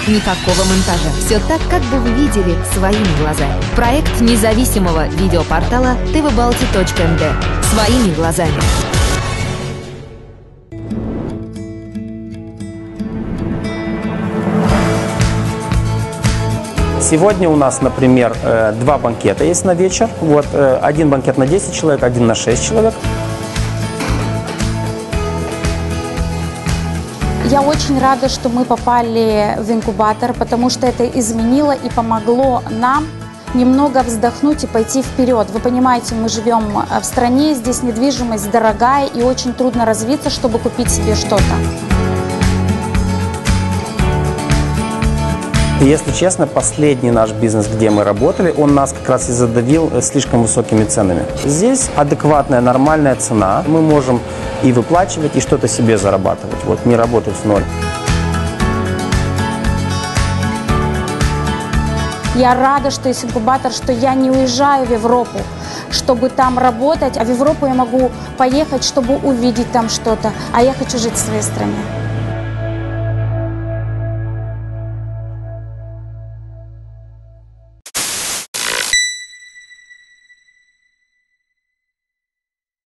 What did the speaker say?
Никакого монтажа. Все так, как бы вы видели своими глазами. Проект независимого видеопортала tvbalti.md. Своими глазами. Сегодня у нас, например, 2 банкета есть на вечер. Вот, один банкет на 10 человек, один на 6 человек. Я очень рада, что мы попали в инкубатор, потому что это изменило и помогло нам немного вздохнуть и пойти вперед. Вы понимаете, мы живем в стране, здесь недвижимость дорогая и очень трудно развиться, чтобы купить себе что-то. Если честно, последний наш бизнес, где мы работали, он нас как раз и задавил слишком высокими ценами. Здесь адекватная, нормальная цена. Мы можем и выплачивать, и что-то себе зарабатывать. Вот, не работать в ноль. Я рада, что есть инкубатор, что я не уезжаю в Европу, чтобы там работать, а в Европу я могу поехать, чтобы увидеть там что-то. А я хочу жить в своей стране.